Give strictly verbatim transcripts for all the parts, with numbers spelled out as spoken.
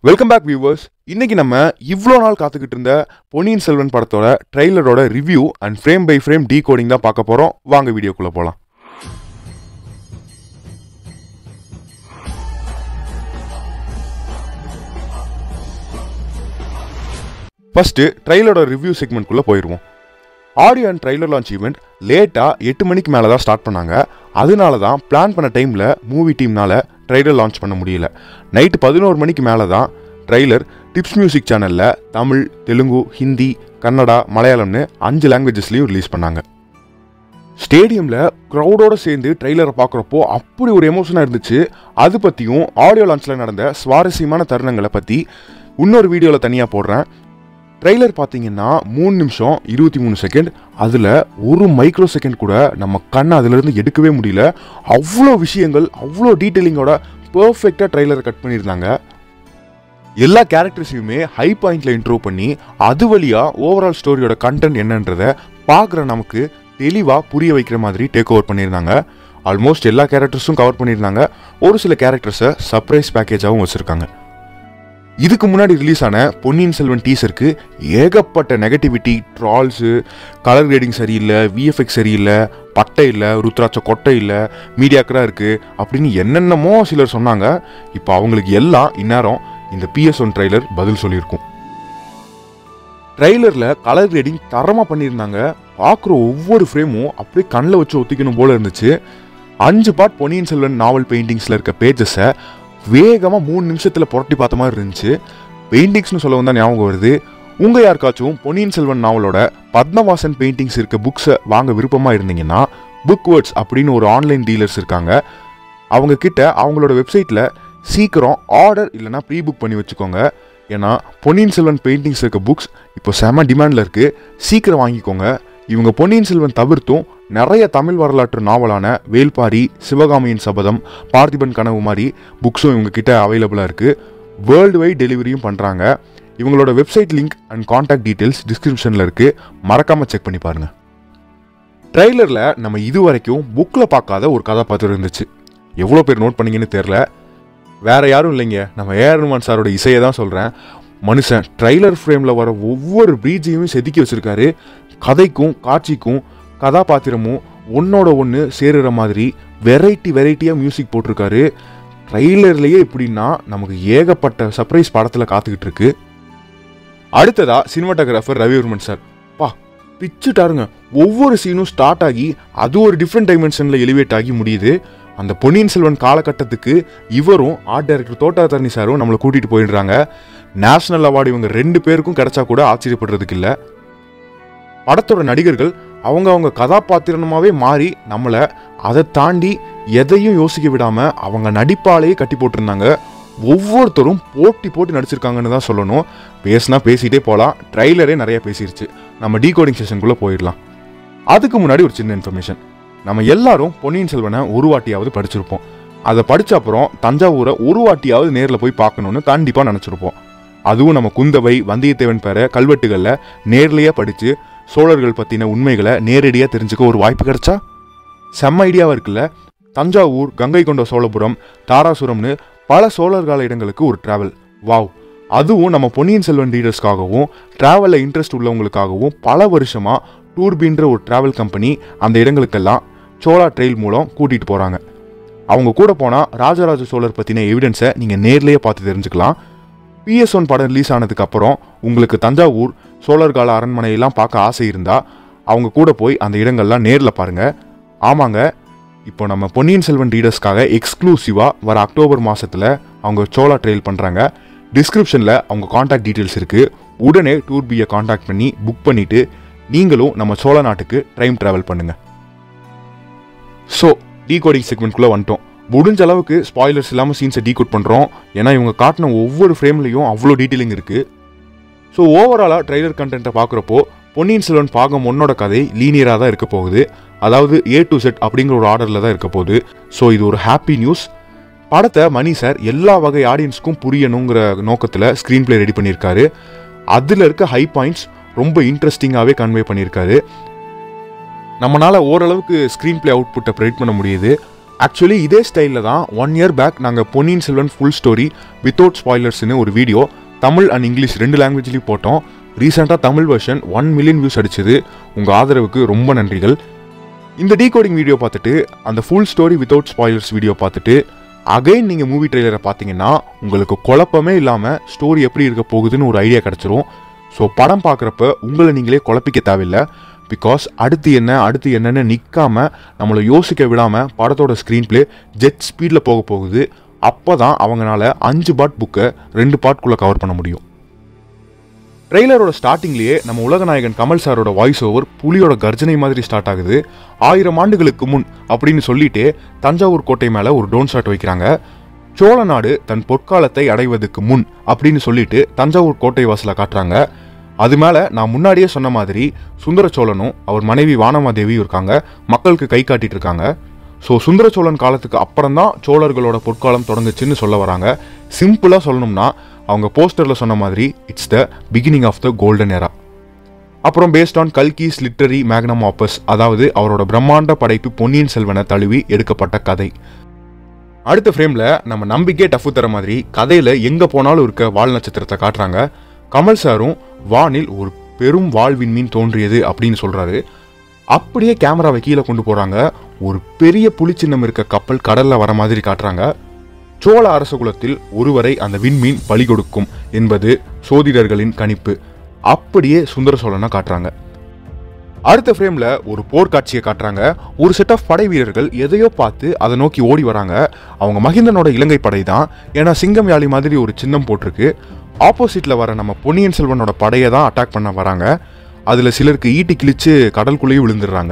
Welcome back viewers. இன்னைக்கு நம்ம இவ்வளோ நாள் காத்துக்கிட்டு இருந்த பொன்னியின் செல்வன் படத்தோட ட்ரெய்லரோட review and frame by frame decoding தான் பார்க்க போகிறோம். வாங்க வீடியோக்குள்ளே போகலாம். ஃபர்ஸ்ட்டு ட்ரெய்லரோட ரிவ்யூ செக்மெண்ட்குள்ளே போயிடுவோம். Audio and trailer launch event லேட்டாக எட்டு மணிக்கு மேலே தான் ஸ்டார்ட் பண்ணாங்க. அதனால தான் பிளான் பண்ண டைமில் மூவி டீம்னால் ட்ரெய்லர் லான்ச் பண்ண முடியல. நைட்டு பதினோரு மணிக்கு மேலே தான் ட்ரெய்லர் டிப்ஸ் மியூசிக் சேனலில் தமிழ், தெலுங்கு, ஹிந்தி, கன்னடா, மலையாளம்னு அஞ்சு லாங்குவேஜஸ்லையும் ரிலீஸ் பண்ணாங்க. ஸ்டேடியமில் க்ரௌடோடு சேர்ந்து ட்ரெய்லரை பார்க்குறப்போ அப்படி ஒரு எமோஷனாக இருந்துச்சு. அது பற்றியும் ஆடியோ லான்ச்சில் நடந்த சுவாரஸ்யமான தருணங்களை பற்றி இன்னொரு வீடியோவில் தனியாக போடுறேன். ட்ரெய்லர் பார்த்தீங்கன்னா மூணு நிமிஷம் இருபத்தி மூணு செகண்ட். அதில் ஒரு மைக்ரோ செகண்ட் கூட நம்ம கண்ணை அதிலிருந்து எடுக்கவே முடியல. அவ்வளோ விஷயங்கள், அவ்வளோ டீட்டெயிலிங்கோட பர்ஃபெக்டாக ட்ரெய்லரை கட் பண்ணியிருந்தாங்க. எல்லா கேரக்டர்ஸையுமே ஹை பாயிண்டில் இன்ட்ரோ பண்ணி அது வழியாக ஓவரால் ஸ்டோரியோட கண்டென்ட் என்னன்றதை பார்க்குற நமக்கு தெளிவாக புரிய வைக்கிற மாதிரி டேக் ஓவர் பண்ணியிருந்தாங்க. ஆல்மோஸ்ட் எல்லா கேரக்டர்ஸும் கவர் பண்ணியிருந்தாங்க. ஒரு சில கேரக்டர்ஸை சர்ப்ரைஸ் பேக்கேஜாகவும் வச்சுருக்காங்க. இதுக்கு முன்னாடி ரிலீஸ் ஆன பொன்னியின் செல்வன் டீசருக்கு ஏகப்பட்ட நெகட்டிவிட்டி, ட்ரால்ஸு, கலர் கிரேடிங் சரியில்லை, விஎஃப்எக்ஸ் சரியில்லை, பட்டை இல்லை, ருத்ராட்ச கொட்டை இல்லை, மீடியாக்கராக இருக்குது அப்படின்னு என்னென்னமோ சிலர் சொன்னாங்க. இப்போ அவங்களுக்கு எல்லாம் இந்நேரம் இந்த பி எஸ் ஒன் ட்ரெய்லர் பதில் சொல்லியிருக்கும். ட்ரெய்லரில் கலர் கிரேடிங் தரமாக பண்ணியிருந்தாங்க. பார்க்குற ஒவ்வொரு ஃப்ரேமும் அப்படியே கண்ணில் வச்சு ஒத்திக்கணும் போல் இருந்துச்சு. அஞ்சு பார்ட் பொன்னியின் செல்வன் நாவல் பெயிண்டிங்ஸில் இருக்க பேஜஸை வேகமாக மூணு நிமிஷத்தில் புரட்டி பார்த்த மாதிரி இருந்துச்சு. பெயிண்டிங்ஸ்னு சொல்லவும் தான் ஞாபகம் வருது. உங்கள் யாருக்காச்சும் பொன்னியின் செல்வன் நாவலோட பத்மவாசன் பெயிண்டிங்ஸ் இருக்க புக்ஸை வாங்க விருப்பமாக இருந்தீங்கன்னா புக்வேர்ட்ஸ் அப்படின்னு ஒரு ஆன்லைன் டீலர்ஸ் இருக்காங்க. அவங்க கிட்ட அவங்களோட வெப்சைட்டில் சீக்கிரம் ஆர்டர் இல்லைனா ப்ரீ புக் பண்ணி வச்சுக்கோங்க. ஏன்னா பொன்னியின் செல்வன் பெயிண்டிங்ஸ் இருக்க புக்ஸ் இப்போ செம டிமாண்டில் இருக்குது. சீக்கிரம் வாங்கிக்கோங்க. இவங்க பொன்னியின் செல்வன் தவிர்த்தும் நிறைய தமிழ் வரலாற்று நாவலான வேல்பாரி, சிவகாமியின் சபதம், பார்த்திபன் கனவு மாதிரி புக்ஸும் இவங்க கிட்ட அவைலபிளாக இருக்குது. வேர்ல்டு வைட் டெலிவரியும் பண்ணுறாங்க. இவங்களோட website link and contact details டிஸ்கிரிப்ஷனில் இருக்குது. மறக்காமல் செக் பண்ணி பாருங்கள். ட்ரெய்லரில் நம்ம இது வரைக்கும் புக்கில் பார்க்காத ஒரு கதாபாத்திரம் இருந்துச்சு. எவ்வளோ பேர் நோட் பண்ணிங்கன்னு தெரில. வேறு யாரும் இல்லைங்க, நம்ம ஏ ஆர் ரஹ்மான் சாரோட இசையை தான் சொல்கிறேன். மனுஷன் ட்ரெய்லர் ஃப்ரேமில் வர ஒவ்வொரு பீஜையும் செதுக்கி வச்சுருக்காரு. கதைக்கும் காட்சிக்கும் கதாபாத்திரமும் ஒன்னோட ஒன்று சேருற மாதிரி வெரைட்டி வெரைட்டியாக மியூசிக் போட்டிருக்காரு. ட்ரெய்லர்லேயே எப்படின்னா நமக்கு ஏகப்பட்ட சர்ப்ரைஸ் படத்தில் காத்துக்கிட்டு இருக்கு. அடுத்ததா சினிமாட்டோகிராஃபர் ரவி சார் பா பிச்சுட்டாருங்க. ஒவ்வொரு சீனும் ஸ்டார்ட் ஆகி அது ஒரு டிஃப்ரெண்ட் டைமென்ஷனில் எலிவேட் ஆகி முடியுது. அந்த பொன்னியின் செல்வன் காலகட்டத்துக்கு இவரும் ஆர்ட் டைரக்டர் தோட்டா தர்ணி சாரும் நம்மளை கூட்டிகிட்டு போயிடுறாங்க. நேஷனல் அவார்டு இவங்க ரெண்டு பேருக்கும் கிடைச்சா கூட ஆச்சரியப்படுறதுக்கு இல்லை. படத்தோட நடிகர்கள் அவங்க அவங்க கதாபாத்திரமாகவே மாறி நம்மளை அதை தாண்டி எதையும் யோசிக்க விடாமல் அவங்க நடிப்பாலேயே கட்டி போட்டிருந்தாங்க. ஒவ்வொருத்தரும் போட்டி போட்டி நடிச்சிருக்காங்கன்னு தான் சொல்லணும். பேசினா பேசிகிட்டே போகலாம். ட்ரெய்லரே நிறையா பேசிடுச்சு. நம்ம டீகோடிங் செஷனுக்குள்ளே போயிடலாம். அதுக்கு முன்னாடி ஒரு சின்ன இன்ஃபர்மேஷன். நம்ம எல்லாரும் பொன்னியின் செல்வனை ஒரு வாட்டியாவது படிச்சிருப்போம். அதை படித்த அப்புறம் தஞ்சாவூரை ஒரு வாட்டியாவது நேரில் போய் பார்க்கணுன்னு கண்டிப்பாக நினச்சிருப்போம். அதுவும் நம்ம குந்தவை, வந்தியத்தேவன் பெற கல்வெட்டுகளில் நேர்லையாக படித்து சோழர்கள் பற்றின உண்மைகளை நேரடியாக தெரிஞ்சுக்க ஒரு வாய்ப்பு கிடைச்சா செம்ம ஐடியாவாக இருக்குல்ல. தஞ்சாவூர், கங்கை கொண்ட சோழபுரம், தாராசுரம்னு பல சோழர் கால இடங்களுக்கு ஒரு ட்ராவல். வாவ்! அதுவும் நம்ம பொன்னியின் செல்வன் ரீடர்ஸ்க்காகவும் ட்ராவலில் இன்ட்ரெஸ்ட் உள்ளவங்களுக்காகவும் பல வருஷமாக டூர்பீன்ற ஒரு ட்ராவல் கம்பெனி அந்த இடங்களுக்கெல்லாம் சோலா ட்ரெயில் மூலம் கூட்டிகிட்டு போகிறாங்க. அவங்க கூட போனால் ராஜராஜ சோழர் பற்றின எவிடன்ஸை நீங்கள் நேர்லேயே பார்த்து தெரிஞ்சுக்கலாம். பி எஸ் ஒன் படம் ரிலீஸ் ஆனதுக்கப்புறம் உங்களுக்கு தஞ்சாவூர் சோழர் கால அரண்மனையெல்லாம் பார்க்க ஆசை இருந்தால் அவங்க கூட போய் அந்த இடங்கள்லாம் நேரில் பாருங்கள். ஆமாங்க, இப்போ நம்ம பொன்னியின் செல்வன் ரீடர்ஸ்க்காக எக்ஸ்க்ளூசிவாக வர அக்டோபர் மாதத்தில் அவங்க சோலா ட்ரெயில் பண்ணுறாங்க. டிஸ்கிரிப்ஷனில் அவங்க கான்டாக்ட் டீட்டெயில்ஸ் இருக்குது. உடனே டூர்பியை கான்டாக்ட் பண்ணி புக் பண்ணிவிட்டு நீங்களும் நம்ம சோழ நாட்டுக்கு டைம் ட்ராவல் பண்ணுங்கள். ஸோ டீகோடிங் செக்மெண்ட்குள்ளே வந்துட்டோம். முடிஞ்ச அளவுக்கு ஸ்பாய்லர்ஸ் இல்லாமல் சீன்ஸை டீகோட் பண்ணுறோம். ஏன்னா இவங்க காட்டின ஒவ்வொரு ஃப்ரேம்லையும் அவ்வளோ டீட்டெயிலிங் இருக்குது. ஸோ ஓவராலாக ட்ரெய்லர் கண்டென்ட்டை பார்க்குறப்போ பொன்னியின் செல்வன் பாகம் ஒன்னோட கதை லீனியராக தான் இருக்க போகுது. அதாவது ஏ டு செட் அப்படிங்கிற ஒரு ஆர்டரில் தான் இருக்க போகுது. ஸோ இது ஒரு ஹாப்பி நியூஸ். படத்தை மணி சார் எல்லா வகை ஆடியன்ஸ்க்கும் புரியணுங்கிற நோக்கத்தில் ஸ்க்ரீன் பிளே ரெடி பண்ணியிருக்காரு. அதில் இருக்க ஹை பாயிண்ட்ஸ் ரொம்ப இன்ட்ரெஸ்டிங்காகவே கன்வே பண்ணியிருக்காரு. நம்மளால் ஓரளவுக்கு ஸ்க்ரீன் பிளே அவுட்புட்டை ப்ரெடிக்ட் பண்ண முடியுது. ஆக்சுவலி இதே ஸ்டைலில் தான் ஒன் இயர் பேக் நாங்கள் Ponniyin Selvan full story without ஸ்பாய்லர்ஸ்னு ஒரு வீடியோ தமிழ் அண்ட் இங்கிலீஷ் ரெண்டு லாங்குவேஜ்லேயும் போட்டோம். ரீசெண்டாக Tamil version one million views அடிச்சது. உங்கள் ஆதரவுக்கு ரொம்ப நன்றிகள். இந்த டீகோடிங் வீடியோ பார்த்துட்டு அந்த full story without spoilers video பார்த்துட்டு அகைன் நீங்கள் மூவி ட்ரெய்லரை பார்த்தீங்கன்னா உங்களுக்கு குழப்பமே இல்லாமல் ஸ்டோரி எப்படி இருக்க போகுதுன்னு ஒரு ஐடியா கிடச்சிரும். ஸோ படம் பார்க்குறப்ப உங்களை நீங்களே குழப்பிக்க தேவையில்லை. பிகாஸ் அடுத்து என்ன அடுத்து என்னன்னு நிற்காம நம்மளை யோசிக்க விடாமல் படத்தோட ஸ்க்ரீன் பிளே ஜெட் ஸ்பீடில் போக போகுது. அப்போ தான் அவங்களால அஞ்சு பார்ட் புக்கை ரெண்டு பார்ட்குள்ளே கவர் பண்ண முடியும். ட்ரெய்லரோட ஸ்டார்டிங்லேயே நம்ம உலகநாயகன் கமல் சாரோட வாய்ஸ் ஓவர் புலியோட கர்ஜனை மாதிரி ஸ்டார்ட் ஆகுது. ஆயிரம் ஆண்டுகளுக்கு முன் அப்படின்னு சொல்லிட்டு தஞ்சாவூர் கோட்டை மேலே ஒரு டோன் ஷாட் வைக்கிறாங்க. சோழ நாடு தன் பொற்காலத்தை அடைவதற்கு முன் அப்படின்னு சொல்லிட்டு தஞ்சாவூர் கோட்டை வாசலை காட்டுறாங்க. அது மேலே நான் முன்னாடியே சொன்ன மாதிரி சுந்தர சோழனும் அவர் மனைவி வானமாதேவியும் இருக்காங்க, மக்களுக்கு கை காட்டிட்டு இருக்காங்க. ஸோ சுந்தர சோழன் காலத்துக்கு அப்புறம் தான் சோழர்களோட பொற்காலம் தொடங்குச்சுன்னு சொல்ல வராங்க. சிம்பிளாக சொல்லணும்னா அவங்க போஸ்டரில் சொன்ன மாதிரி it's the beginning of the golden era. அப்புறம் based on Kalki's literary magnum opus, அதாவது அவரோட பிரம்மாண்ட படைப்பு பொன்னியின் செல்வனை தழுவி எடுக்கப்பட்ட கதை. அடுத்த ஃப்ரேமில் நம்ம நம்பிக்கை டஃபு தர மாதிரி கதையில் எங்கே போனாலும் இருக்க வால் நட்சத்திரத்தை காட்டுறாங்க. கமல் சாரும் வானில் ஒரு பெரும் வால்வின் மீன் தோன்றியது அப்படின்னு சொல்கிறாரு. அப்படியே கேமராவை கீழே கொண்டு போகிறாங்க. ஒரு பெரிய புலிச்சின்னம் இருக்க கப்பல் கடலில் வர மாதிரி காட்டுறாங்க. சோழ அரச குலத்தில் ஒருவரை அந்த விண்மீன் பலி கொடுக்கும் என்பது சோதிடர்களின் கணிப்பு. அப்படியே சுந்தர சோழனை காட்டுறாங்க. அடுத்த ஃப்ரேமில் ஒரு போர்க்காட்சியை காட்டுறாங்க. ஒரு செட் ஆஃப் படை வீரர்கள் எதையோ பார்த்து அதை நோக்கி ஓடி வராங்க. அவங்க மகிந்தனோட இலங்கை படை தான். ஏன்னா சிங்கம் யாழி மாதிரி ஒரு சின்னம் போட்டிருக்கு. ஆப்போசிட்டில் வர நம்ம பொன்னியின் செல்வனோட படையை தான் அட்டாக் பண்ண வராங்க. அதில் சிலருக்கு ஈட்டி கிழிச்சு கடலுக்குள்ளேயே விழுந்துடுறாங்க.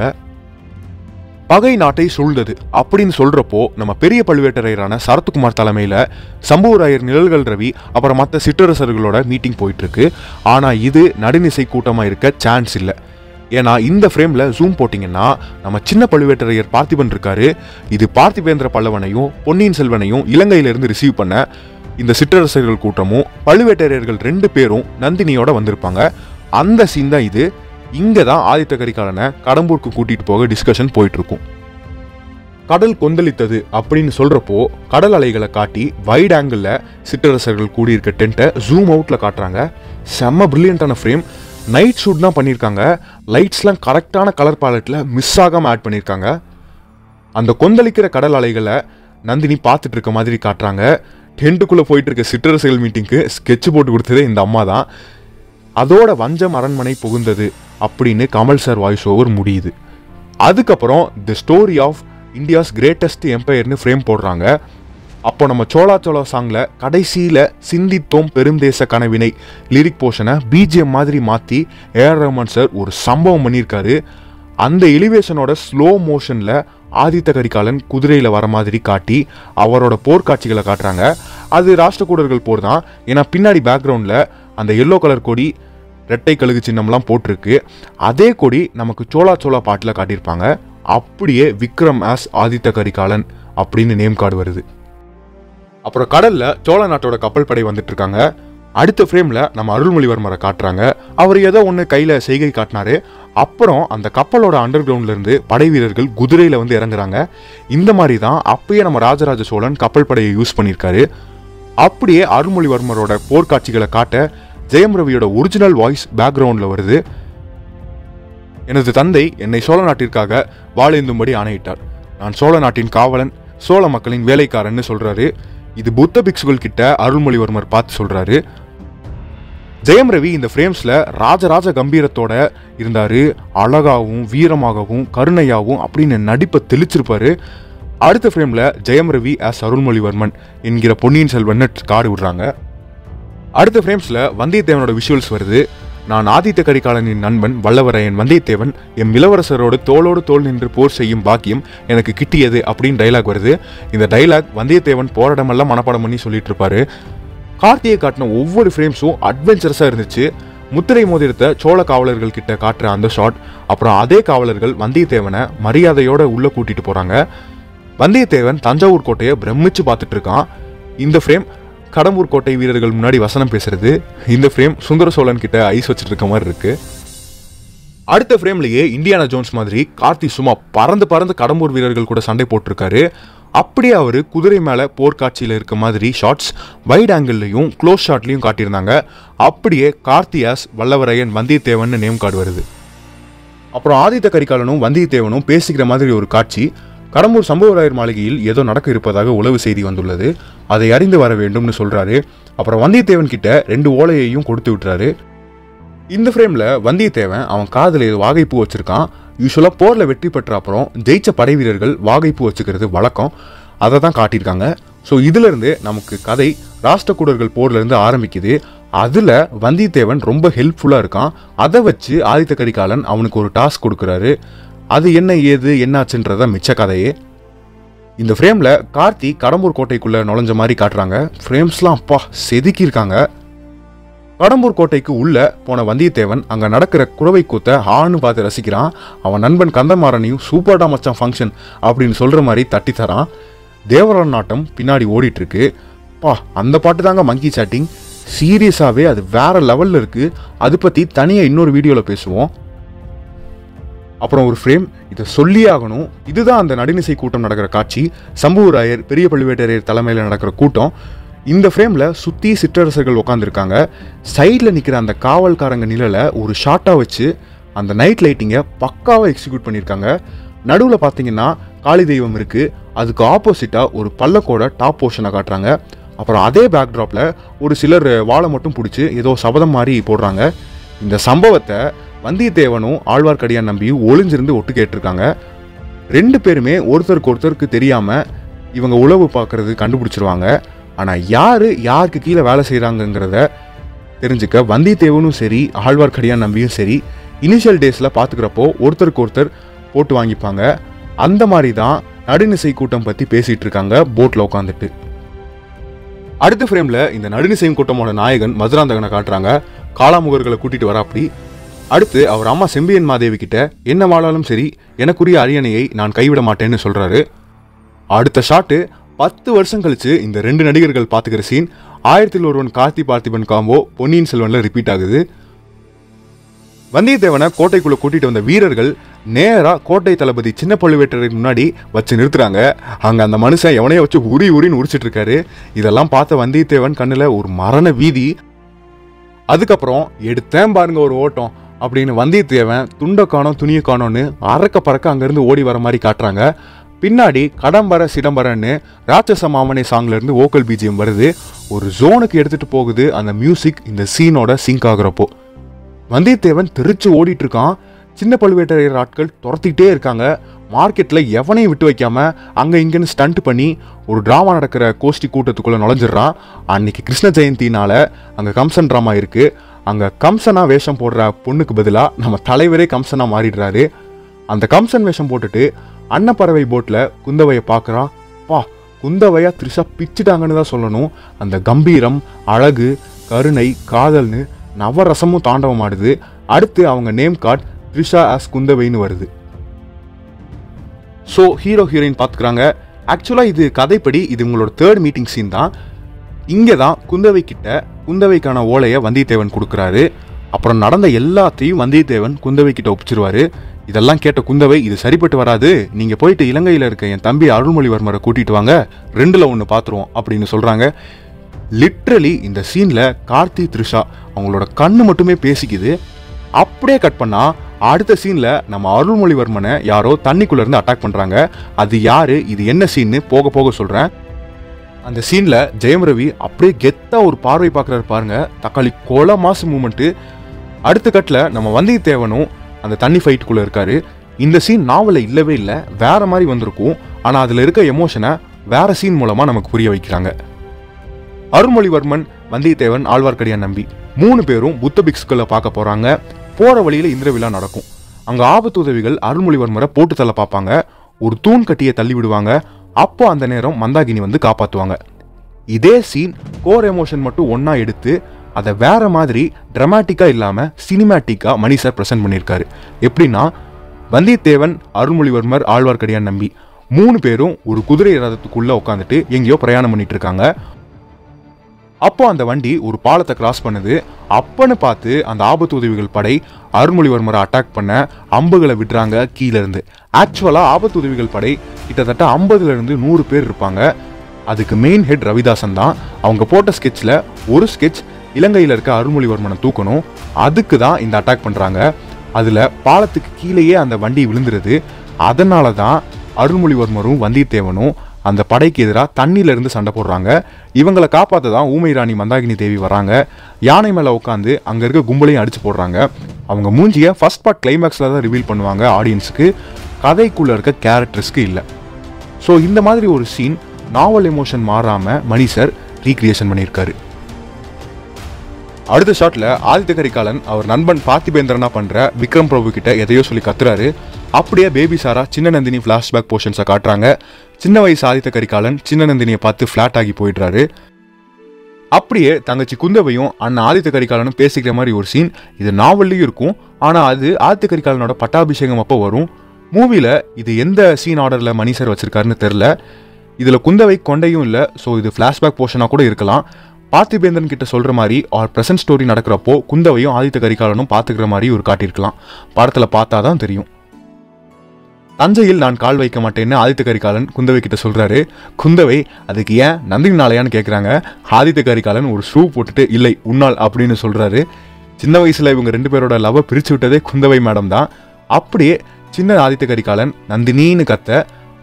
பகை நாட்டை சூழ்ந்தது அப்படின்னு சொல்கிறப்போ நம்ம பெரிய பழுவேட்டரையரான சரத்குமார் தலைமையில் சம்புவராயர், நிழல்கள் ரவி, அப்புறம் மற்ற சிற்றரசர்களோட மீட்டிங் போயிட்டுருக்கு. ஆனால் இது நடுநிசை கூட்டமாக இருக்க சான்ஸ் இல்லை. ஏன்னா இந்த ஃப்ரேமில் ஜூம் போட்டிங்கன்னா நம்ம சின்ன பழுவேட்டரையர் பார்த்திபன் இருக்காரு. இது பார்த்திபேந்திர பல்லவனையும் பொன்னியின் செல்வனையும் இலங்கையிலிருந்து ரிசீவ் பண்ண இந்த சிற்றரசர்கள் கூட்டமும் பழுவேட்டரையர்கள் ரெண்டு பேரும் நந்தினியோட வந்திருப்பாங்க. அந்த சீன் தான் இது. இங்கே தான் ஆதித்த கரிகாலனை கடம்பூருக்கு கூட்டிகிட்டு போக டிஸ்கஷன் போயிட்டுருக்கும். கடல் கொந்தளித்தது அப்படின்னு சொல்கிறப்போ கடல் அலைகளை காட்டி வைட் ஆங்கிளில் சிற்றரசர்கள் கூடியிருக்க டென்ட்டை ஜூம் அவுட்டில் காட்டுறாங்க. செம்ம பிரில்லியண்டான ஃப்ரேம். நைட் ஷூட் தான் பண்ணியிருக்காங்க. லைட்ஸ்லாம் கரெக்டான கலர் பேலட்டில் மிஸ் ஆகாமல் ஆட் பண்ணியிருக்காங்க. அந்த கொந்தளிக்கிற கடல் அலைகளை நந்தினி பார்த்துட்டு இருக்க மாதிரி காட்டுறாங்க. டென்ட்டுக்குள்ளே போயிட்டு இருக்க சிற்றரசர்கள் மீட்டிங்க்கு ஸ்கெட்ச் போட்டு கொடுத்ததே இந்த அம்மா தான். அதோட வஞ்சம் அரண்மனை புகுந்தது அப்படின்னு கமல் சார் வாய்ஸ் ஓவர் முடியுது. அதுக்கப்புறம் the story of India's greatest எம்பையர்னு ஃப்ரேம் போடுறாங்க. அப்போ நம்ம சோழா சோழா சாங்கில் கடைசியில் சிந்தித்தோம் பெருந்தேச கனவினை லிரிக் போர்ஷனை பிஜிஎம் மாதிரி மாற்றி ஏஆர் ரஹ்மான் சார் ஒரு சம்பவம் பண்ணியிருக்காரு. அந்த எலிவேஷனோட ஸ்லோ மோஷனில் ஆதித்த கரிகாலன் குதிரையில் வர மாதிரி காட்டி அவரோட போர்க்காட்சிகளை காட்டுறாங்க. அது ராஷ்டிரகூடர்கள் போர் தான். ஏன்னா பின்னாடி பேக்ரவுண்டில் அந்த எல்லோ கலர் கொடி, ரெட்டை கழுகு சின்னம்லாம் போட்டிருக்கு. அதே கொடி நமக்கு சோழா சோழா பாட்டில் காட்டியிருப்பாங்க. அப்படியே விக்ரம் ஆஸ் ஆதித்த கரிகாலன் அப்படின்னு நேம் கார்டு வருது. அப்புறம் கடலில் சோழ நாட்டோட கப்பல் படை வந்துட்டு இருக்காங்க. அடுத்த ஃப்ரேமில் நம்ம அருள்மொழிவர்மரை காட்டுறாங்க. அவர் ஏதோ ஒன்று கையில் செய்கை காட்டினாரு. அப்புறம் அந்த கப்பலோட அண்டர் கிரவுண்ட்லேருந்து படை வீரர்கள் குதிரையில் வந்து இறங்குறாங்க. இந்த மாதிரி தான் அப்பயே நம்ம ராஜராஜ சோழன் கப்பல் படையை யூஸ் பண்ணியிருக்காரு. அப்படியே அருள்மொழிவர்மரோட போர்க்காட்சிகளை காட்ட ஜெயம் ரவியோட ஒரிஜினல் வாய்ஸ் பேக்ரவுண்டில் வருது. எனது தந்தை என்னை சோழ நாட்டிற்காக வாழேந்தும்படி ஆணையிட்டார். நான் சோழ நாட்டின் காவலன், சோழ மக்களின் வேலைக்காரன்னு சொல்கிறாரு. இது புத்த பிக்ஷுகள் கிட்ட அருள்மொழிவர்மர் பார்த்து சொல்கிறாரு. ஜெயம் ரவி இந்த ஃப்ரேம்ஸில் ராஜராஜ கம்பீரத்தோட இருந்தார். அழகாகவும் வீரமாகவும் கருணையாகவும் அப்படின்னு நடிப்பை தெளிச்சிருப்பாரு. அடுத்த ஃப்ரேமில் ஜெயம் ரவி ஆஸ் அருள்மொழிவர்மன் என்கிற பொன்னியின் செல்வன் காடு விடுறாங்க. அடுத்த ஃப்ரேம்ஸில் வந்தியத்தேவனோட விஷுவல்ஸ் வருது. நான் ஆதித்த கரிகாலனின் நண்பன் வல்லவரையன் வந்தியத்தேவன், எம் இளவரசரோடு தோளோடு தோள் நின்று போர் செய்யும் பாக்கியம் எனக்கு கிட்டியது அப்படின்னு டைலாக் வருது. இந்த டைலாக் வந்தியத்தேவன் போராடமெல்லாம் மனப்பாடம் பண்ணி சொல்லிட்டு இருப்பாரு. கார்த்தியை காட்டின ஒவ்வொரு ஃப்ரேம்ஸும் அட்வென்ச்சரஸாக இருந்துச்சு. முத்திரை மோதிரத்தை சோழ காவலர்கள் கிட்ட காட்டுற அந்த ஷாட், அப்புறம் அதே காவலர்கள் வந்தியத்தேவனை மரியாதையோட உள்ள கூட்டிட்டு போறாங்க. வந்தியத்தேவன் தஞ்சாவூர் கோட்டையை பிரமிச்சு பார்த்துட்டு இருக்கான். இந்த ஃப்ரேம் கடம்பூர் கோட்டை வீரர்கள் முன்னாடி வசனம் பேசுறது. இந்த ஃப்ரேம் சுந்தர சோழன் கிட்ட ஐஸ் வச்சுட்டு இருக்க மாதிரி இருக்கு. அடுத்த ஃப்ரேம்லயே இண்டியானா ஜோன்ஸ் மாதிரி கார்த்தி சும்மா பறந்து பறந்து கடம்பூர் வீரர்கள் கூட சண்டை போட்டிருக்காரு. அப்படியே அவர் குதிரை மேலே போர்க்காட்சியில் இருக்க மாதிரி ஷார்ட்ஸ் வைட் ஆங்கிள்லையும் க்ளோஸ் ஷாட்லையும் காட்டியிருந்தாங்க. அப்படியே கார்த்தியாஸ் வல்லவரையன் வந்தியத்தேவன் நேம் கார்டு வருது. அப்புறம் ஆதித்த கரிகாலனும் வந்தியத்தேவனும் பேசிக்கிற மாதிரி ஒரு காட்சி. கடம்பூர் சம்புவராயர் மாளிகையில் ஏதோ நடக்க இருப்பதாக உளவு செய்தி வந்துள்ளது, அதை அறிந்து வர வேண்டும்னு சொல்றாரு. அப்புறம் வந்தியத்தேவன் கிட்ட ரெண்டு ஓலையையும் கொடுத்து விட்டுறாரு. இந்த ஃப்ரேம்ல வந்தியத்தேவன் அவன் காதில் வாகைப்பூ வச்சிருக்கான். யூஸ்வலா போர்ல வெற்றி பெற்ற அப்புறம் ஜெயிச்ச படை வீரர்கள் வாகைப்பூ வச்சுக்கிறது வழக்கம், அதை தான் காட்டியிருக்காங்க. ஸோ இதுல இருந்து நமக்கு கதை ராஷ்டிரகூடர்கள் போர்ல இருந்து ஆரம்பிக்குது. அதுல வந்தியத்தேவன் ரொம்ப ஹெல்ப்ஃபுல்லா இருக்கான். அதை வச்சு ஆதித்த கரிகாலன் அவனுக்கு ஒரு டாஸ்க் கொடுக்குறாரு. அது என்ன ஏது என்னாச்சுன்றத மிச்ச கதையே. இந்த ஃப்ரேம்ல கார்த்தி கடம்பூர் கோட்டைக்குள்ள நுழைஞ்ச மாதிரி காட்டுறாங்க. ஃப்ரேம்ஸ்லாம் அப்பா செதுக்கியிருக்காங்க. கடம்பூர் கோட்டைக்கு உள்ள போன வந்தியத்தேவன் அங்க நடக்கிற குறவை கூத்த ஆன்னு பார்த்து ரசிக்கிறான். அவன் நண்பன் கந்தமாறனையும் சூப்பர்டா மச்சான் ஃபங்க்ஷன் அப்படின்னு சொல்ற மாதிரி தட்டி தரான். தேவரான் நாட்டம் பின்னாடி ஓடிட்டு இருக்கு. பா அந்த பாட்டு தாங்க மங்கி சாட்டிங். சீரியஸாவே அது வேற லெவல்ல இருக்கு. அது பத்தி தனியா இன்னொரு வீடியோல பேசுவோம். அப்புறம் ஒரு ஃப்ரேம், இதை சொல்லியே ஆகணும். இதுதான் அந்த நடுநிசை கூட்டம் நடக்கிற காட்சி. சம்புவராயர் பெரிய பழுவேட்டரையர் தலைமையில் நடக்கிற கூட்டம். இந்த ஃப்ரேம்ல சுத்தி சிற்றரசர்கள் உட்காந்துருக்காங்க. சைடில் நிற்கிற அந்த காவல்காரங்க நிழலை ஒரு ஷார்ட்டாக வச்சு அந்த நைட் லைட்டிங்கை பக்காவாக எக்ஸிக்யூட் பண்ணியிருக்காங்க. நடுவில் பார்த்தீங்கன்னா காளி தெய்வம் இருக்கு. அதுக்கு ஆப்போசிட்டாக ஒரு பல்லக்கோட டாப் போர்ஷனை காட்டுறாங்க. அப்புறம் அதே பேக்ட்ராப்ல ஒரு சிலர் வாழை மட்டும் பிடிச்சி ஏதோ சபதம் மாதிரி போடுறாங்க. இந்த சம்பவத்தை வந்தியத்தேவனும் ஆழ்வார்க்கடியான் நம்பியும் ஒளிஞ்சிருந்து ஒட்டு கேட்டிருக்காங்க. ரெண்டு பேருமே ஒருத்தருக்கு ஒருத்தருக்கு தெரியாம இவங்க உளவு பார்க்கறது கண்டுபிடிச்சிருவாங்க. ஆனால் யாரு யாருக்கு கீழே வேலை செய்கிறாங்கங்கிறத தெரிஞ்சுக்க வந்தியத்தேவனும் சரி ஆழ்வார்க்கடியான் நம்பியும் சரி இனிஷியல் டேஸில் பார்த்துக்கிறப்போ ஒருத்தருக்கு ஒருத்தர் போட்டு வாங்கிப்பாங்க. அந்த மாதிரி தான் நடுநிசை கூட்டம் பற்றி பேசிகிட்டு இருக்காங்க போட்டில் உட்காந்துட்டு. அடுத்த ஃப்ரேமில் இந்த நடுநிசை கூட்டமோட நாயகன் மதுராந்தகனை காட்டுறாங்க. காளாமுகர்களை கூட்டிகிட்டு வர அப்படி. அடுத்து அவர் அம்மா செம்பியன் மாதேவி கிட்ட என்ன வாழாலும் சரி எனக்குரிய அரியணையை நான் கைவிட மாட்டேன்னு சொல்றாரு. அடுத்த ஷாட்டு பத்து வருஷம் கழிச்சு இந்த ரெண்டு நடிகர்கள் பார்த்துக்கிற சீன் ஆயிரத்தில் ஒருவன் கார்த்தி பார்த்திபன் காம்போ பொன்னியின் செல்வன்ல ரிப்பீட் ஆகுது. வந்தியத்தேவனை கோட்டைக்குள்ள கூட்டிட்டு வந்த வீரர்கள் நேரா கோட்டை தளபதி சின்ன பழுவேட்டரையர் முன்னாடி வச்சு நிறுத்துறாங்க. அங்க அந்த மனுஷன் எவனைய வச்சு உரி உரின்னு உரிச்சிட்டு இருக்காரு. இதெல்லாம் பார்த்த வந்தியத்தேவன் கண்ணுல ஒரு மரண வீதி. அதுக்கப்புறம் எடுத்தேன் பாருங்க ஒரு ஓட்டம் அப்படின்னு வந்தியத்தேவன் துண்டை காணோம் துணியை காணோன்னு அறக்க பறக்க அங்கிருந்து ஓடி வர மாதிரி காட்டுறாங்க. பின்னாடி கடம்பர சிடம்பரன்னு ராட்சச மாமனை சாங்ல இருந்து வோக்கல் பிஜிஎம் வருது. ஒரு ஜோனுக்கு எடுத்துட்டு போகுது அந்த மியூசிக் இந்த சீனோட சிங்க் ஆகுறப்போ. வந்தியத்தேவன் தெரிச்சு ஓடிட்டு இருக்கான். சின்ன பழுவேட்டரையர் ஆட்கள் துரத்திக்கிட்டே இருக்காங்க. மார்க்கெட்ல எவனையும் விட்டு வைக்காம அங்க இங்கன்னு ஸ்டண்ட் பண்ணி ஒரு டிராமா நடக்கிற கோஷ்டி கூட்டத்துக்குள்ள நுழைஞ்சிடறான். அன்னைக்கு கிருஷ்ண ஜெயந்தினால அங்க கம்சன் டிராமா இருக்கு. அங்க கம்சனா வேஷம் போடுற பொண்ணுக்கு பதிலா நம்ம தலைவரே கம்சனா மாறிடுறாரு. அந்த கம்சன் வேஷம் போட்டுட்டு அன்னப்பறவை போட்ல குந்தவையை பார்க்கறான். பா குந்தவையா த்ரிஷா பிச்சுட்டாங்கன்னு தான் சொல்லணும். அந்த கம்பீரம், அழகு, கருணை, காதல்னு நவரசமும் தாண்டவம் ஆடுது. அடுத்து அவங்க நேம் கார்டு த்ரிஷா ஆஸ் குந்தவைன்னு வருது. ஸோ ஹீரோ ஹீரோயின் பார்த்துக்கிறாங்க. ஆக்சுவலாக இது கதைப்படி இது உங்களோட தேர்ட் மீட்டிங் சீன் தான். இங்கே தான் குந்தவை கிட்ட குந்தவைக்கான ஓலையை வந்தியத்தேவன் கொடுக்குறாரு. அப்புறம் நடந்த எல்லாத்தையும் வந்தியத்தேவன் குந்தவை கிட்ட ஒப்பிச்சிருவாரு. இதெல்லாம் கேட்ட குந்தவை இது சரிப்பட்டு வராது, நீங்கள் போயிட்டு இலங்கையில் இருக்க என் தம்பி அருள்மொழிவர்மரை கூட்டிட்டு வாங்க, ரெண்டில் ஒன்று பார்த்துருவோம் அப்படின்னு சொல்கிறாங்க. லிட்ரலி இந்த சீனில் கார்த்தி த்ரிஷா அவங்களோட கண்ணு மட்டுமே பேசிக்குது. அப்படியே கட் பண்ணால் அடுத்த சீனில் நம்ம அருள்மொழிவர்மனை யாரோ தண்ணிக்குள்ளேருந்து அட்டாக் பண்ணுறாங்க. அது யார், இது என்ன சீன்னு போக போக சொல்கிறேன். அந்த சீனில் ஜெயம் ரவி அப்படியே கெத்தாக ஒரு பார்வை பார்க்குறாரு பாருங்க. தக்காளி கொலை மாசு மூமெண்ட்டு. அடுத்த கட்டில் நம்ம வந்தியத்தேவனும் அந்த தண்ணி ஃபைட்டுக்குள்ளே இருக்காரு. இந்த சீன் நாவலில் இல்லவே இல்லை, வேற மாதிரி வந்திருக்கும். ஆனால் அதில் இருக்க எமோஷனை வேற சீன் மூலமாக நமக்கு புரிய வைக்கிறாங்க. அருள்மொழிவர்மன், வந்தியத்தேவன், ஆழ்வார்க்கடியான் நம்பி மூணு பேரும் புத்த பிக்ஸ்களை பார்க்க போகிறாங்க. போகிற வழியில் இந்திர விழா நடக்கும். அங்கே ஆபத்து உதவிகள் அருள்மொழிவர்மரை போட்டு தள்ள பார்ப்பாங்க. ஒரு தூண் கட்டியை தள்ளி விடுவாங்க. அப்போ அந்த நேரம் மந்தாகினி வந்து காப்பாற்றுவாங்க. இதே சீன் கோர் எமோஷன் மட்டும் ஒன்றா எடுத்து அதை வேற மாதிரி ட்ராமாட்டிக்காக இல்லாமல் சினிமேட்டிக்காக மணி சார் ப்ரெசென்ட் பண்ணியிருக்காரு. எப்படின்னா வந்தியத்தேவன், அருள்மொழிவர்மர், ஆழ்வார்க்கடியான் நம்பி மூணு பேரும் ஒரு குதிரை ரதத்துக்குள்ளே உட்காந்துட்டு எங்கேயோ பிரயாணம் பண்ணிட்டு இருக்காங்க. அப்போ அந்த வண்டி ஒரு பாலத்தை கிராஸ் பண்ணுது. அப்பன்னு பார்த்து அந்த ஆபத்து உதவிகள் படை அருள்மொழிவர்மரை அட்டாக் பண்ண அம்புகளை விடுறாங்க கீழே இருந்து. ஆக்சுவலாக ஆபத்து உதவிகள் படை கிட்டத்தட்ட ஐம்பதுல இருந்து நூறு பேர் இருப்பாங்க. அதுக்கு மெயின் ஹெட் ரவிதாசன் தான். அவங்க போட்ட ஸ்கெட்சில் ஒரு ஸ்கெட்ச் இலங்கையில் இருக்க அருள்மொழிவர்மனை தூக்கணும், அதுக்கு தான் இந்த அட்டாக் பண்ணுறாங்க. அதில் பாலத்துக்கு கீழேயே அந்த வண்டி விழுந்துருது. அதனால தான் அருள்மொழிவர்மரும் வந்தியத்தேவனும் அந்த படைக்கு எதிராக தண்ணியிலிருந்து சண்டை போடுறாங்க. இவங்களை காப்பாற்ற தான் ஊமை ராணி மந்தாகினி தேவி வராங்க. யானை மேலே உட்காந்து அங்கே இருக்க கும்பலையும் அடிச்சு போடுறாங்க. அவங்க மூஞ்சியை ஃபர்ஸ்ட் பார்ட் கிளைமேக்ஸில் தான் ரிவீல் பண்ணுவாங்க ஆடியன்ஸுக்கு, கதைக்குள்ளே இருக்க கேரக்டர்ஸ்க்கு இல்லை. ஸோ இந்த மாதிரி ஒரு சீன் நாவல் எமோஷன் மாறாமல் மணி சார் ரீக்ரியேஷன் பண்ணியிருக்காரு. அடுத்த ஷாட்ல ஆதித்த கரிகாலன் அவர் நண்பன் பார்த்திபேந்திரனா பண்ற விக்ரம் பிரபு கிட்ட எதையோ சொல்லி கத்துறாரு. அப்படியே பேபி சாரா சின்ன நந்தினி பிளாஷ்பேக் போர்ஷன்ஸை காட்டுறாங்க. சின்ன வயசு ஆதித்த கரிகாலன் சின்ன நந்தினியை பார்த்து ஃபிளாட் ஆகி போயிடுறாரு. அப்படியே தங்கச்சி குந்தவையும் அண்ணன் ஆதித்த கரிகாலனும் பேசிக்கிற மாதிரி ஒரு சீன் இது நாவல்லையும் இருக்கும். ஆனால் அது ஆதித்த கரிகாலனோட பட்டாபிஷேகம் அப்போ வரும். மூவியில் இது எந்த சீன் ஆர்டரில் மணி சார் வச்சிருக்காருன்னு தெரில. இதில் குந்தவை கொண்டையும் இல்லை. ஸோ இது ஃப்ளாஷ்பேக் போர்ஷனாக கூட இருக்கலாம். பார்த்திபேந்திரன் கிட்ட சொல்கிற மாதிரி ஆர் ப்ரெசன்ட் ஸ்டோரி நடக்கிறப்போ குந்தவையும் ஆதித்த கரிகாலனும் பார்த்துக்கிற மாதிரி ஒரு காட்டியிருக்கலாம். படத்தில் பார்த்தா தான் தெரியும். தஞ்சையில் நான் கால் வைக்க மாட்டேன்னு ஆதித்த கரிகாலன் குந்தவை கிட்ட சொல்கிறாரு. குந்தவை அதுக்கு ஏன் நந்தினி நாளையான்னு கேட்குறாங்க. ஆதித்த கரிகாலன் ஒரு ஷூ போட்டுட்டு இல்லை உன்னால் அப்படின்னு சொல்கிறாரு. சின்ன வயசில் இவங்க ரெண்டு பேரோட லவ்வை பிரித்து விட்டதே குந்தவை மேடம் தான். அப்படியே சின்ன ஆதித்த கரிகாலன் நந்தினின்னு கத்த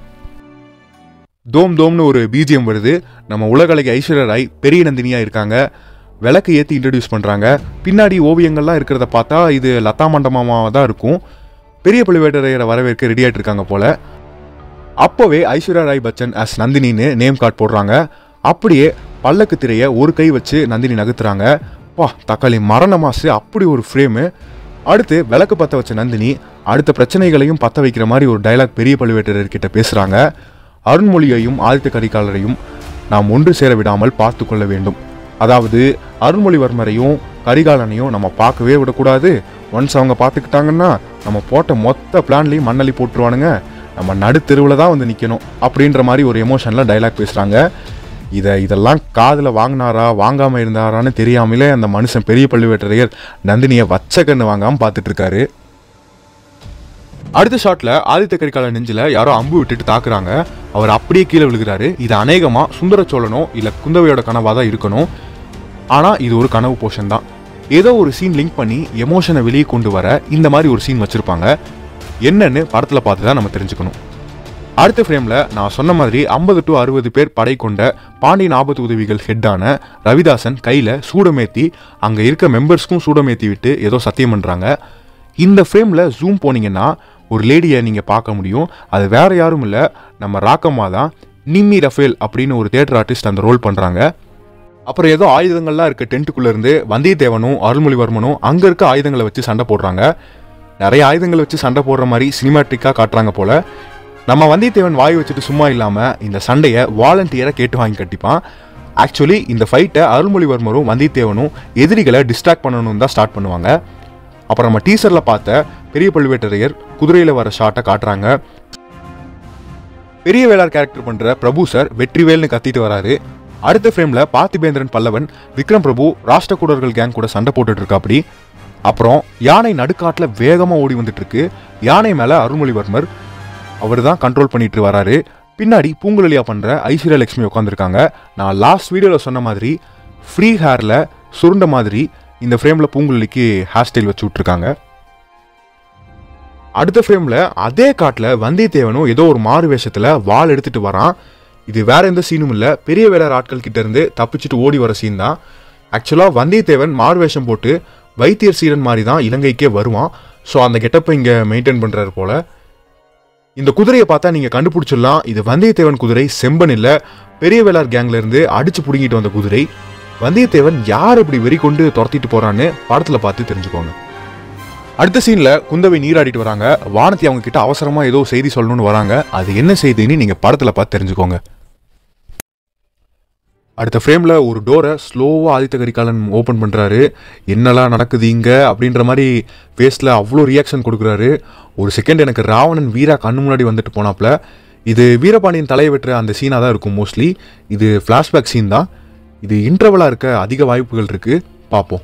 தோம் தோம்னு ஒரு பிஜிஎம் வருது. நம்ம உலகலைக்கு ஐஸ்வர்யா ராய் பெரிய நந்தினியாக இருக்காங்க. விளக்கு ஏற்றி இன்ட்ரடியூஸ் பண்ணுறாங்க. பின்னாடி ஓவியங்கள்லாம் இருக்கிறத பார்த்தா இது லதா மண்டபமாக தான் இருக்கும். பெரிய பழுவேட்டரையரை வரவேற்க ரெடி ஆகிட்டு இருக்காங்க போல. அப்போவே ஐஸ்வர்யா ராய் பச்சன் அஸ் நந்தினின்னு நேம் கார்டு போடுறாங்க. அப்படியே பல்லக்கு திரையை ஒரு கை வச்சு நந்தினி நகர்த்துறாங்க. பா தக்காளி மரண மாசு அப்படி ஒரு ஃப்ரேமு. அடுத்து விளக்கு பற்ற வச்ச நந்தினி அடுத்த பிரச்சனைகளையும் பற்ற வைக்கிற மாதிரி ஒரு டைலாக் பெரிய பழுவேட்டரையர்கிட்ட பேசுகிறாங்க. அருண்மொழியையும் ஆதித்த கரிகாலரையும் நாம் ஒன்று சேர விடாமல் பார்த்து கொள்ள வேண்டும். அதாவது அருண்மொழிவர்மரையும் கரிகாலனையும் நம்ம பார்க்கவே விடக்கூடாது. ஒன்ஸ் அவங்க பார்த்துக்கிட்டாங்கன்னா நம்ம போட்ட மொத்த பிளான்லையும் மண்ணலி போட்டுருவானுங்க. நம்ம நடுத்தெருவில் தான் வந்து நிற்கணும் அப்படின்ற மாதிரி ஒரு எமோஷனில் டைலாக் பேசுகிறாங்க. இதை இதெல்லாம் காதில் வாங்கினாரா வாங்காமல் இருந்தாரான்னு தெரியாமலே அந்த மனுஷன் பெரிய பழுவேட்டரையர் நந்தினியை வச்ச கண்ணு வாங்காமல் பார்த்துட்ருக்காரு. அடுத்த ஷாட்டில் ஆதித்த கரிகாலன் நெஞ்சில் யாரோ அம்பு விட்டுட்டு தாக்குறாங்க. அவர் அப்படியே கீழே விழுகிறாரு. இது அநேகமாக சுந்தர சோழனோ இல்லை குந்தவையோட கனவாக தான் இருக்கணும். ஆனால் இது ஒரு கனவு போர்ஷன் தான். ஏதோ ஒரு சீன் லிங்க் பண்ணி எமோஷனை வெளியே கொண்டு வர இந்த மாதிரி ஒரு சீன் வச்சுருப்பாங்க. என்னன்னு படத்தில் பார்த்து தான் நம்ம தெரிஞ்சுக்கணும். அடுத்த ஃப்ரேமில் நான் சொன்ன மாதிரி ஐம்பது டு அறுபது பேர் படை கொண்ட பாண்டியன் ஆபத்து உதவிகள் ஹெட்டான ரவிதாசன் கையில் சூடமேற்றி அங்கே இருக்க மெம்பர்ஸ்க்கும் சூடமேற்றி விட்டு ஏதோ சத்தியம் பண்ணுறாங்க. இந்த ஃப்ரேமில் ஜூம் போனீங்கன்னா ஒரு லேடியை நீங்கள் பார்க்க முடியும். அது வேறு யாரும் இல்லை, நம்ம ராக்கம்மா தான். நிம்மி ரஃபேல் அப்படின்னு ஒரு தியேட்டர் ஆர்டிஸ்ட் அந்த ரோல் பண்ணுறாங்க. அப்புறம் ஏதோ ஆயுதங்கள்லாம் இருக்க டென்ட்டுக்குள்ளேருந்து வந்தியத்தேவனும் அருள்மொழிவர்மனும் அங்கே இருக்க ஆயுதங்களை வச்சு சண்டை போடுறாங்க. நிறைய ஆயுதங்களை வச்சு சண்டை போடுற மாதிரி சினிமாட்டிக்காக காட்டுறாங்க போல். நம்ம வந்தியத்தேவன் வாய் வச்சுட்டு சும்மா இல்லாமல் இந்த சண்டையை வாலண்டியராக கேட்டு வாங்கி கட்டிப்பான். ஆக்சுவலி இந்த ஃபைட்டை அருள்மொழிவர்மரும் வந்தியத்தேவனும் எதிரிகளை டிஸ்ட்ராக்ட் பண்ணணும்னு தான் ஸ்டார்ட் பண்ணுவாங்க. அப்புறம் நம்ம டீசரில் பார்த்த பெரிய பழுவேட்டரையர் குதிரையில் வர ஷாட்டை காட்டுறாங்க. பெரிய வேளார் கேரக்டர் பண்ணுற பிரபு சார் வெற்றிவேல்னு கத்திட்டு வராரு. அடுத்த ஃப்ரேமில் பார்த்திபேந்திரன் பல்லவன் விக்ரம் பிரபு ராஷ்டிரகூடர்கள் கேங் கூட சண்டை போட்டுட்டு இருக்கா. அப்படி அப்புறம் யானை நடுக்காட்டில் வேகமாக ஓடி வந்துட்டு இருக்கு. யானை மேலே அருள்மொழிவர்மர் அவர் தான் கண்ட்ரோல் பண்ணிட்டு வராரு. பின்னாடி பூங்குழலியா பண்ணுற ஐஸ்வர்யா லட்சுமி உட்காந்துருக்காங்க. நான் லாஸ்ட் வீடியோவில் சொன்ன மாதிரி ஃப்ரீ ஹேரில் சுருண்ட மாதிரி இந்த ஃப்ரேமில் பூங்குழலிக்கு ஹேர் ஸ்டைல் வச்சு விட்ருக்காங்க. அடுத்த ஃப்ரேமில் அதே காட்டில் வந்தியத்தேவனும் ஏதோ ஒரு மாறு வேஷத்தில் வாள் எடுத்துகிட்டு வரான். இது வேற எந்த சீனும் இல்லை, பெரிய வேளார் ஆட்கள் கிட்ட இருந்து தப்பிச்சுட்டு ஓடி வர சீன் தான். ஆக்சுவலாக வந்தியத்தேவன் மாறு வேஷம் போட்டு வைத்தியர் சீரன் மாதிரி தான் இலங்கைக்கே வருவான். ஸோ அந்த கெட்டப்பை இங்கே மெயின்டைன் பண்ணுறாரு போல். இந்த குதிரையை பார்த்தா நீங்கள் கண்டுபிடிச்சிடலாம், இது வந்தியத்தேவன் குதிரை, செம்பன் இல்லை. பெரிய வேளார் கேங்லேருந்து அடித்து பிடுங்கிட்டு வந்த குதிரை. வந்தியத்தேவன் யார் இப்படி வெறி கொண்டு துரத்திட்டு போறான்னு படத்தில் பார்த்து தெரிஞ்சுக்கோங்க. அடுத்த சீனில் குந்தவை நீராடிட்டு வராங்க. வானதி அவங்க கிட்ட அவசரமாக ஏதோ செய்தி சொல்லணும்னு வராங்க. அது என்ன செய்தின்னு நீங்கள் படத்தில் பார்த்து தெரிஞ்சுக்கோங்க. அடுத்த ஃப்ரேமில் ஒரு டோரை ஸ்லோவாக ஆதித்த கரிகாலன் ஓப்பன் பண்ணுறாரு. என்னெல்லாம் நடக்குது இங்கே அப்படின்ற மாதிரி ஃபேஸில் அவ்வளோ ரியாக்ஷன் கொடுக்குறாரு. ஒரு செகண்ட் எனக்கு ராவணன் வீரா கண்ணு முன்னாடி வந்துட்டு போனாப்புல. இது வீரபாண்டியன் தலையை வெட்டுற அந்த சீனாக தான் இருக்கும் மோஸ்ட்லி. இது ஃப்ளாஷ்பேக் சீன் தான். இது இன்டர்வலாக இருக்க அதிக வாய்ப்புகள் இருக்கு, பார்ப்போம்.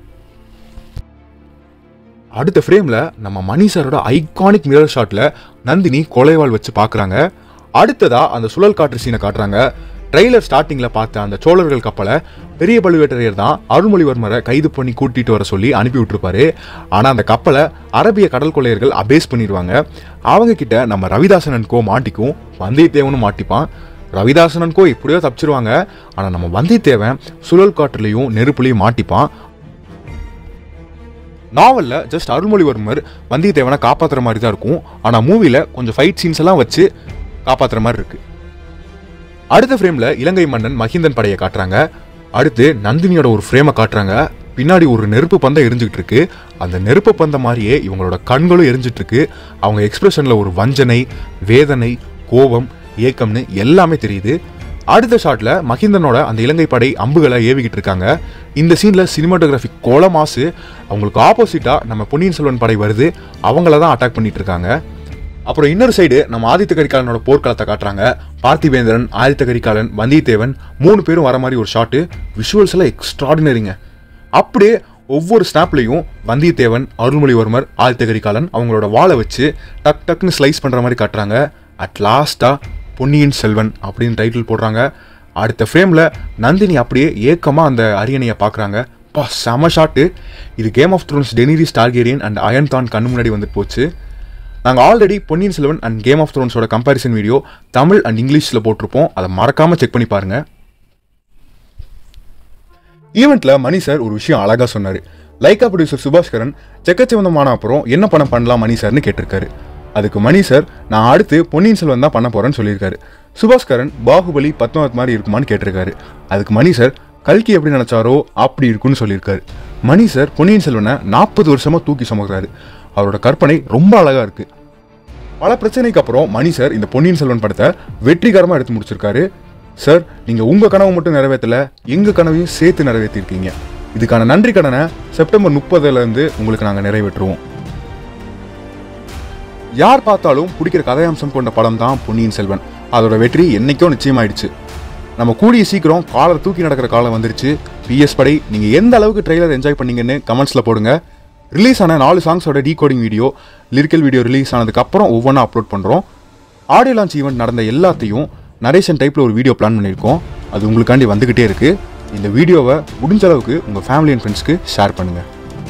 அடுத்த ஃப்ரேமில் நம்ம மணி சாரோட ஐகானிக் மிரர் ஷாட்டில் நந்தினி கொலைவாள் வச்சு பார்க்குறாங்க. அடுத்ததாக அந்த சுழல் காற்று சீனை காட்டுறாங்க. ட்ரெய்லர் ஸ்டார்டிங்கில் பார்த்த அந்த சோழர்கள் கப்பலை பெரிய பழுவேட்டரையர் தான் அருள்மொழிவர்மரை கைது பண்ணி கூட்டிகிட்டு வர சொல்லி அனுப்பி விட்டுருப்பாரு. ஆனால் அந்த கப்பலை அரபிய கடல் கொள்ளையர்கள் அபேஸ் பண்ணிடுவாங்க. அவங்க கிட்ட நம்ம ரவிதாசன் கோ மாட்டிக்கும், வந்தியத்தேவனும் மாட்டிப்பான். ரவிதாசன் கோ இப்படியோ தப்பிச்சிருவாங்க. ஆனால் நம்ம வந்தியத்தேவன் சுழல் காற்றுலையும் நெருப்புலையும் மாட்டிப்பான். நாவலில் ஜஸ்ட் அருள்மொழிவர்மர் வந்தியத்தேவனை காப்பாற்றுற மாதிரி தான் இருக்கும். ஆனால் மூவியில் கொஞ்சம் ஃபைட் சீன்ஸ் எல்லாம் வச்சு காப்பாற்றுற மாதிரி இருக்கு. அடுத்த ஃப்ரேமில் இலங்கை மன்னன் மகிந்தன் படையை காட்டுறாங்க. அடுத்து நந்தினியோட ஒரு ஃப்ரேமை காட்டுறாங்க. பின்னாடி ஒரு நெருப்பு பந்தம் எரிஞ்சுக்கிட்டு இருக்கு. அந்த நெருப்பு பந்தம் மாதிரியே இவங்களோட கண்களும் எரிஞ்சிட்டு இருக்கு. அவங்க எக்ஸ்பிரஷனில் ஒரு வஞ்சனை, வேதனை, கோபம், ஏக்கம்னு எல்லாமே தெரியுது. அடுத்த ஷாட்டில் மகிந்தனோட அந்த இலங்கை படை அம்புகளை ஏவிக்கிட்டு இருக்காங்க. இந்த சீனில் சினிமாட்டோகிராஃபி கோல மாசு. அவங்களுக்கு ஆப்போசிட்டாக நம்ம பொன்னியின் செல்வன் படை வருது, அவங்கள தான் அட்டாக் பண்ணிட்டு இருக்காங்க. அப்புறம் இன்னொரு சைடு நம்ம ஆதித்த கரிகாலனோட போர்க்களத்தை காட்டுறாங்க. பார்த்திபேந்திரன், ஆதித்த கரிகாலன், வந்தியத்தேவன் மூணு பேரும் வர மாதிரி ஒரு ஷாட்டு. விஷுவல்ஸ் எல்லாம் எக்ஸ்ட்ராடினரிங்க. அப்படியே ஒவ்வொரு ஸ்னாப்லையும் வந்தியத்தேவன், அருள்மொழிவர்மர், ஆதித்த கரிகாலன் அவங்களோட வாளை வச்சு டக் டக்குன்னு ஸ்லைஸ் பண்ணுற மாதிரி காட்டுறாங்க. அட் லாஸ்ட்டாக பொன்னியின் செல்வன் அப்படின்னு டைட்டில் போடுறாங்க. அடுத்த ஃப்ரேமில் நந்தினி அப்படியே ஏக்கமாக அந்த அரியணையை பார்க்குறாங்க. பா, செம ஷாட்டு. இது Game of Thrones Daenerys Targaryen and iron தான் கண்ணு முன்னாடி வந்துட்டு போச்சு. நாங்கள் already Ponniyin Selvan and Game of த்ரோன்ஸோட கம்பேரிசன் வீடியோ தமிழ் அண்ட் இங்கிலீஷில் போட்டிருப்போம். அதை மறக்காமல் செக் பண்ணி பாருங்கள். ஈவெண்ட்டில் மணி சார் ஒரு விஷயம் அழகாக சொன்னார். லைக்கா ப்ரொடியூசர் சுபாஷ்கரன் செக்கச்சிவந்தமான அப்புறம் என்ன படம் பண்ணலாம் மணி சார்னு கேட்டிருக்காரு. அதுக்கு மணி சார், நான் அடுத்து பொன்னியின் செல்வன் தான் பண்ண போகிறேன்னு சொல்லியிருக்காரு. சுபாஷ்கரன் பாகுபலி பத்மாவத் மாதிரி இருக்குமான்னு கேட்டிருக்காரு. அதுக்கு மணி சார், கல்கி எப்படி நினச்சாரோ அப்படி இருக்குன்னு சொல்லியிருக்காரு. மணி சார் பொன்னியின் செல்வனை நாற்பது வருஷமாக தூக்கி சுமக்கிறாரு. அவரோட கற்பனை ரொம்ப அழகாக இருக்குது. பல பிரச்சனைக்கு அப்புறம் மணி சார் இந்த பொன்னியின் செல்வன் படத்தை வெற்றிகரமாக எடுத்து முடிச்சிருக்காரு. சார், நீங்கள் உங்கள் கனவு மட்டும் நிறைவேற்றலை, எங்கள் கனவையும் சேர்த்து நிறைவேற்றிருக்கீங்க. இதுக்கான நன்றி கடனை செப்டம்பர் முப்பதுலேருந்து உங்களுக்கு நாங்கள் நிறைவேற்றுவோம். யார் பார்த்தாலும் பிடிக்கிற கதையம்சம் கொண்ட படம் தான் பொன்னியின் செல்வன். அதோட வெற்றி என்னைக்கோ நிச்சயமாயிடுச்சு. நம்ம கூடிய சீக்கிரம் காலர் தூக்கி நடக்கிற காலம் வந்துருச்சு. பிஎஸ் படை, நீங்கள் எந்த அளவுக்கு ட்ரெய்லர் என்ஜாய் பண்ணீங்கன்னு கமெண்ட்ஸில் போடுங்க. ரிலீஸ் ஆன நாலு சாங்ஸோட decoding video, lyrical video release ஆனதுக்கப்புறம் ஒவ்வொன்றா அப்லோட் பண்ணுறோம். ஆடியோ லான்ச் ஈவெண்ட் நடந்த எல்லாத்தையும் நரேஷன் டைப்பில் ஒரு வீடியோ பிளான் பண்ணியிருக்கோம். அது உங்களுக்காண்டி வந்துக்கிட்டே இருக்குது. இந்த வீடியோவை முடிஞ்ச அளவுக்கு உங்கள் ஃபேமிலி அண்ட் ஃப்ரெண்ட்ஸ்க்கு ஷேர் பண்ணுங்கள்.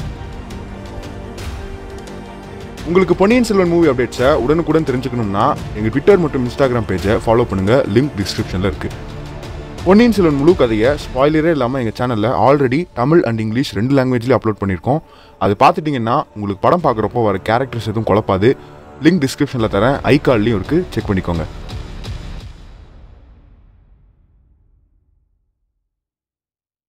உங்களுக்கு பொன்னியின் செல்வன் மூவி அப்டேட்ஸை உடனுக்குடன் தெரிஞ்சுக்கணும்னா எங்கள் ட்விட்டர் மற்றும் இன்ஸ்டாகிராம் பேஜை ஃபாலோ பண்ணுங்கள். லிங்க் டிஸ்கிரிப்ஷனில் இருக்குது. பொன்னியின் செல்வன் முழு கதையை ஸ்பாய்லரே இல்லாமல் எங்கள் சேனலில் ஆல்ரெடி தமிழ் அண்ட் இங்கிலீஷ் ரெண்டு லாங்குவேஜ்லேயும் அப்லோட் பண்ணியிருக்கோம். அது பார்த்துட்டிங்கன்னா உங்களுக்கு படம் பார்க்குறப்போ வர கேரக்டர்ஸ் எதுவும் குழப்பாது. லிங்க் டிஸ்கிரிப்ஷனில் தரேன், ஐகார்ட்லேயும் இருக்குது, செக் பண்ணிக்கோங்க.